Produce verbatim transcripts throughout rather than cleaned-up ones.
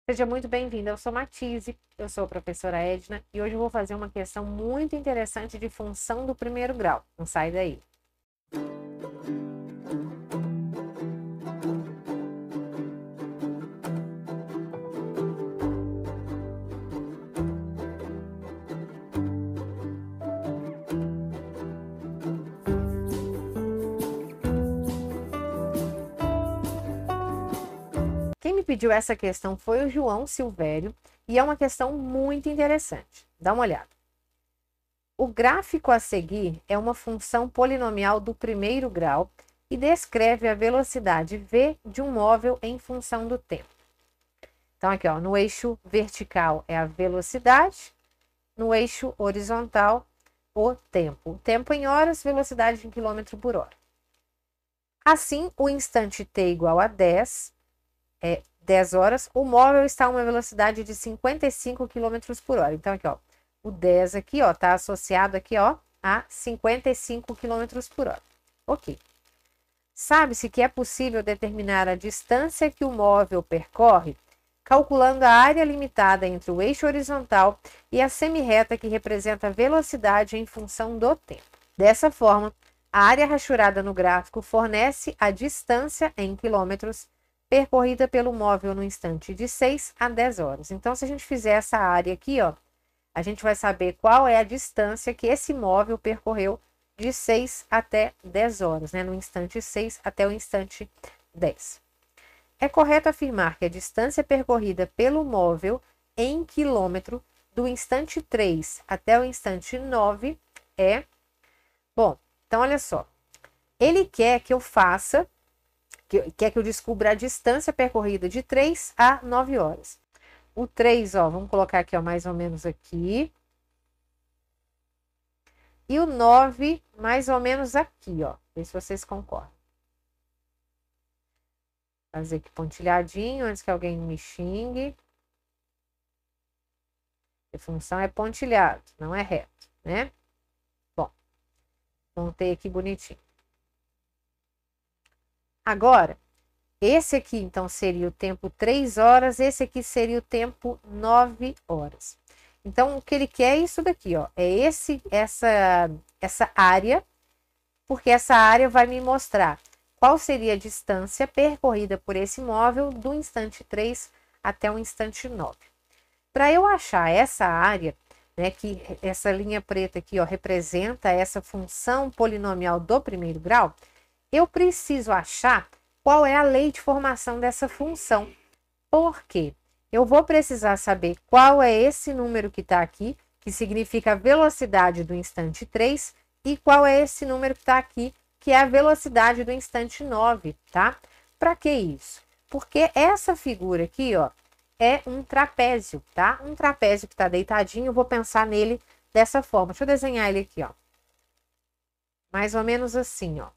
Seja muito bem-vinda, eu sou Matise, eu sou a professora Edna e hoje eu vou fazer uma questão muito interessante de função do primeiro grau. Não sai daí. Quem me pediu essa questão foi o João Silvério e é uma questão muito interessante. Dá uma olhada. O gráfico a seguir é uma função polinomial do primeiro grau e descreve a velocidade v de um móvel em função do tempo. Então, aqui, ó, no eixo vertical é a velocidade, no eixo horizontal, o tempo. O tempo em horas, velocidade em quilômetro por hora. Assim, o instante t igual a dez, é dez horas, o móvel está a uma velocidade de cinquenta e cinco quilômetros por hora. Então, aqui, ó, o dez aqui, ó, está associado aqui, ó, a cinquenta e cinco quilômetros por hora. Ok. Sabe-se que é possível determinar a distância que o móvel percorre calculando a área limitada entre o eixo horizontal e a semirreta que representa a velocidade em função do tempo. Dessa forma, a área rachurada no gráfico fornece a distância em quilômetros percorrida pelo móvel no instante de seis a dez horas. Então, se a gente fizer essa área aqui, ó, a gente vai saber qual é a distância que esse móvel percorreu de seis até dez horas, né? No instante seis até o instante dez. É correto afirmar que a distância percorrida pelo móvel em quilômetro do instante três até o instante nove é... Bom, então olha só. Ele quer que eu faça, que, quer que eu descubra a distância percorrida de três a nove horas. O três, ó, vamos colocar aqui, ó, mais ou menos aqui. E o nove, mais ou menos aqui, ó. Vê se vocês concordam. Fazer aqui pontilhadinho, antes que alguém me xingue. A função é pontilhado, não é reto, né? Bom, montei aqui bonitinho. Agora, esse aqui, então, seria o tempo três horas, esse aqui seria o tempo nove horas. Então, o que ele quer é isso daqui, ó. É esse, essa, essa área, porque essa área vai me mostrar qual seria a distância percorrida por esse móvel do instante três até o instante nove. Para eu achar essa área, né, que essa linha preta aqui, ó, representa essa função polinomial do primeiro grau, eu preciso achar qual é a lei de formação dessa função. Por quê? Eu vou precisar saber qual é esse número que está aqui, que significa a velocidade do instante três, e qual é esse número que está aqui, que é a velocidade do instante nove, tá? Para que isso? Porque essa figura aqui, ó, é um trapézio, tá? Um trapézio que está deitadinho, eu vou pensar nele dessa forma. Deixa eu desenhar ele aqui, ó. Mais ou menos assim, ó.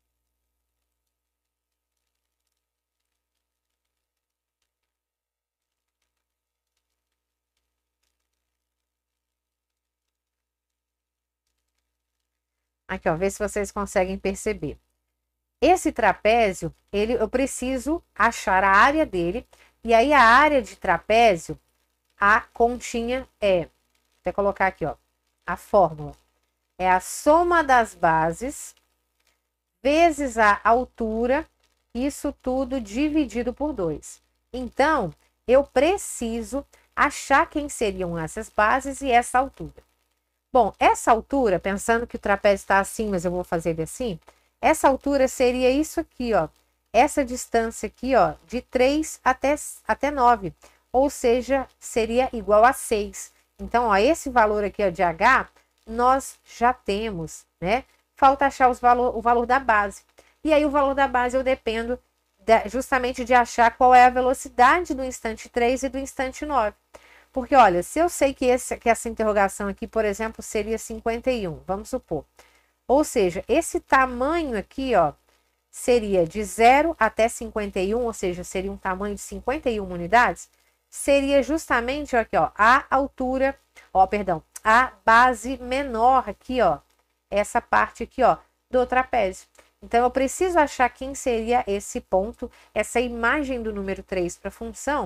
Aqui, ó, vê se vocês conseguem perceber. Esse trapézio, ele, eu preciso achar a área dele, e aí a área de trapézio, a continha é, vou até colocar aqui, ó, a fórmula, é a soma das bases vezes a altura, isso tudo dividido por dois. Então, eu preciso achar quem seriam essas bases e essa altura. Bom, essa altura, pensando que o trapézio está assim, mas eu vou fazer ele assim, essa altura seria isso aqui, ó. Essa distância aqui, ó, de três até, até nove, ou seja, seria igual a seis. Então, ó, esse valor aqui, ó, de H, nós já temos, né? Falta achar os valor, o valor da base. E aí, o valor da base eu dependo de, justamente de achar qual é a velocidade do instante três e do instante nove. Porque, olha, se eu sei que, esse, que essa interrogação aqui, por exemplo, seria cinquenta e um, vamos supor. Ou seja, esse tamanho aqui, ó, seria de zero até cinquenta e um, ou seja, seria um tamanho de cinquenta e uma unidades, seria justamente, ó, aqui, ó, a altura, ó, perdão, a base menor aqui, ó, essa parte aqui, ó, do trapézio. Então, eu preciso achar quem seria esse ponto, essa imagem do número três para a função,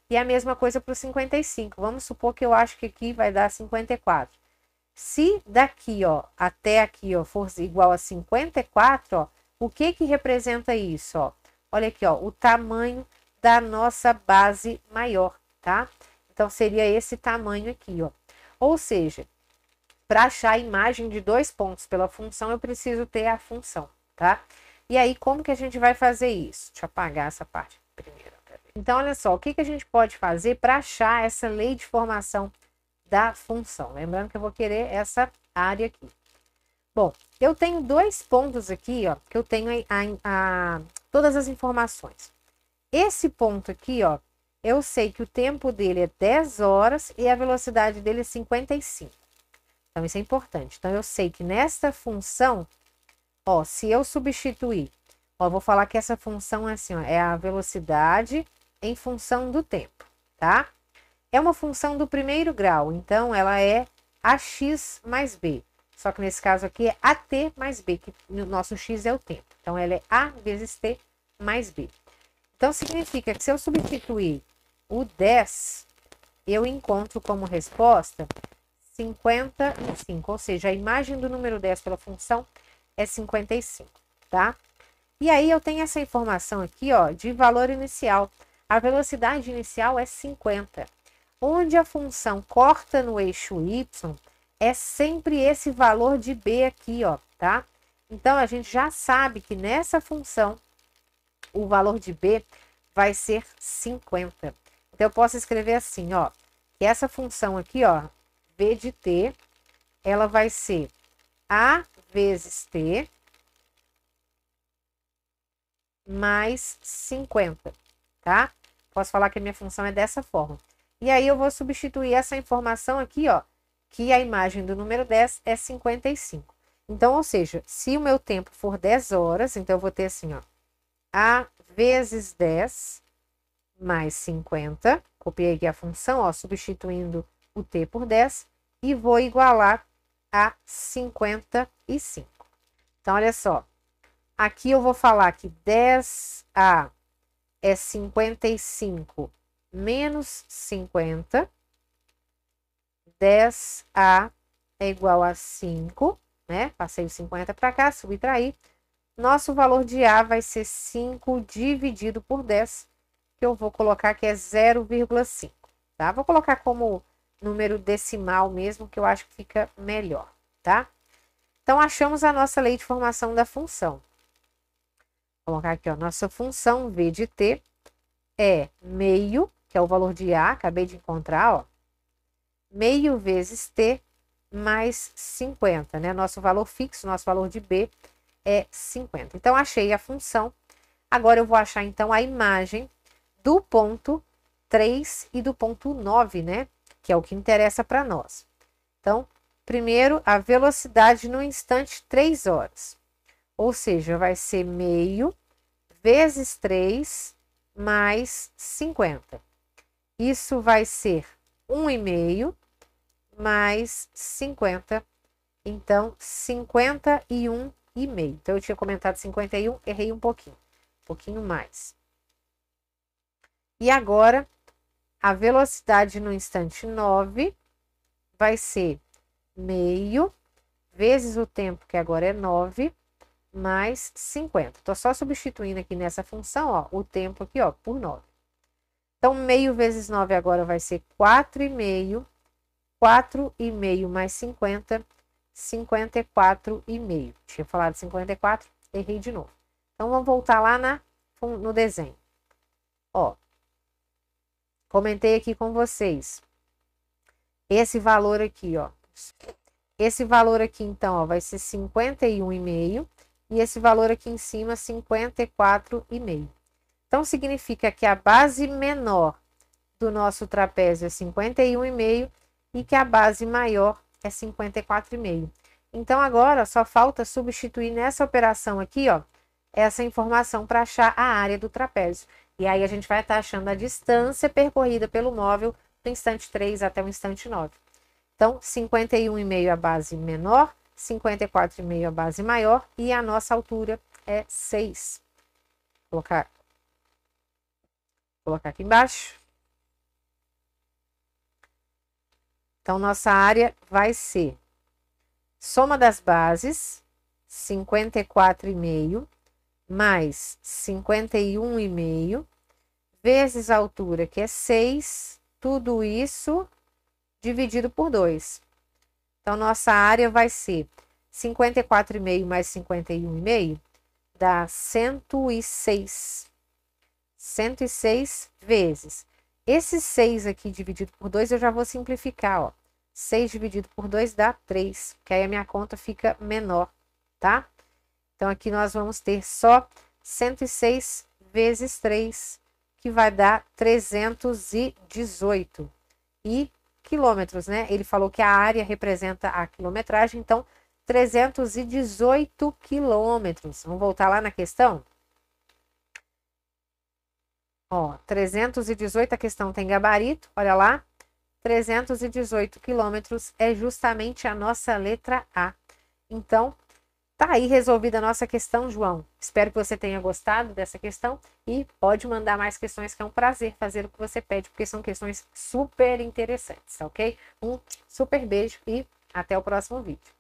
E a mesma coisa para o cinquenta e cinco. Vamos supor que eu acho que aqui vai dar cinquenta e quatro. Se daqui, ó, até aqui, ó, for igual a cinquenta e quatro, ó, o que que representa isso, ó? Olha aqui, ó, o tamanho da nossa base maior, tá? Então, seria esse tamanho aqui, ó. Ou seja, para achar a imagem de dois pontos pela função, eu preciso ter a função, tá? E aí, como que a gente vai fazer isso? Deixa eu apagar essa parte primeiro. Então, olha só, o que que a gente pode fazer para achar essa lei de formação da função? Lembrando que eu vou querer essa área aqui. Bom, eu tenho dois pontos aqui, ó, que eu tenho a, a, a, todas as informações. Esse ponto aqui, ó, eu sei que o tempo dele é dez horas e a velocidade dele é cinquenta e cinco. Então, isso é importante. Então, eu sei que nesta função, ó, se eu substituir, ó, eu vou falar que essa função é assim, ó, é a velocidade em função do tempo, tá? É uma função do primeiro grau, então ela é ax mais b. Só que nesse caso aqui é at mais b, que o nosso x é o tempo. Então, ela é a vezes t mais b. Então, significa que se eu substituir o dez, eu encontro como resposta cinquenta e cinco. Ou seja, a imagem do número dez pela função é cinquenta e cinco, tá? E aí, eu tenho essa informação aqui, ó, de valor inicial. A velocidade inicial é cinquenta. Onde a função corta no eixo y, é sempre esse valor de b aqui, ó, tá? Então, a gente já sabe que nessa função, o valor de b vai ser cinquenta. Então, eu posso escrever assim, ó, que essa função aqui, ó, b de t, ela vai ser a vezes t mais cinquenta, tá? Posso falar que a minha função é dessa forma. E aí, eu vou substituir essa informação aqui, ó, que a imagem do número dez é cinquenta e cinco. Então, ou seja, se o meu tempo for dez horas, então eu vou ter assim, ó, a vezes dez mais cinquenta. Copiei aqui a função, ó, substituindo o t por dez e vou igualar a cinquenta e cinco. Então, olha só. Aqui eu vou falar que dez a é cinquenta e cinco menos cinquenta. dez a é igual a cinco, né? Passei o cinquenta para cá, subtrair. Nosso valor de A vai ser cinco dividido por dez, que eu vou colocar que é zero vírgula cinco, tá? Vou colocar como número decimal mesmo, que eu acho que fica melhor, tá? Então, achamos a nossa lei de formação da função. Vou colocar aqui, ó, nossa função v de t é meio, que é o valor de A, acabei de encontrar, ó, meio vezes t mais cinquenta, né? Nosso valor fixo, nosso valor de b é cinquenta. Então, achei a função. Agora, eu vou achar, então, a imagem do ponto três e do ponto nove, né? Que é o que interessa para nós. Então, primeiro, a velocidade no instante três horas. Ou seja, vai ser meio vezes três mais cinquenta. Isso vai ser um vírgula cinco mais cinquenta. Então, cinquenta e um e meio. Então, eu tinha comentado cinquenta e um, errei um pouquinho. Um pouquinho mais. E agora, a velocidade no instante nove vai ser meio vezes o tempo, que agora é nove, mais cinquenta. Estou só substituindo aqui nessa função, ó, o tempo aqui, ó, por nove. Então, meio vezes nove agora vai ser quatro vírgula cinco. quatro vírgula cinco mais cinquenta, cinquenta e quatro vírgula cinco. Tinha falado cinquenta e quatro, errei de novo. Então, vamos voltar lá na, no desenho. Ó, comentei aqui com vocês. Esse valor aqui, ó. Esse valor aqui, então, ó, vai ser cinquenta e um vírgula cinco. E esse valor aqui em cima, cinquenta e quatro vírgula cinco. Então, significa que a base menor do nosso trapézio é cinquenta e um vírgula cinco e que a base maior é cinquenta e quatro vírgula cinco. Então, agora, só falta substituir nessa operação aqui, ó, essa informação para achar a área do trapézio. E aí, a gente vai estar achando a distância percorrida pelo móvel do instante três até o instante nove. Então, cinquenta e um vírgula cinco a base menor, cinquenta e quatro vírgula cinco a base maior e a nossa altura é seis. Vou colocar, vou colocar aqui embaixo. Então, nossa área vai ser soma das bases, cinquenta e quatro vírgula cinco, mais cinquenta e um vírgula cinco, vezes a altura, que é seis, tudo isso dividido por dois. Então, nossa área vai ser cinquenta e quatro vírgula cinco mais cinquenta e um vírgula cinco, dá cento e seis. cento e seis vezes. Esse seis aqui dividido por dois, eu já vou simplificar, ó. seis dividido por dois dá três, que aí a minha conta fica menor, tá? Então, aqui nós vamos ter só cento e seis vezes três, que vai dar trezentos e dezoito. E quilômetros, né? Ele falou que a área representa a quilometragem, então, trezentos e dezoito quilômetros. Vamos voltar lá na questão? Ó, trezentos e dezoito, a questão tem gabarito, olha lá. trezentos e dezoito quilômetros é justamente a nossa letra A. Então, tá aí resolvida a nossa questão, João. Espero que você tenha gostado dessa questão e pode mandar mais questões, que é um prazer fazer o que você pede, porque são questões super interessantes, ok? Um super beijo e até o próximo vídeo.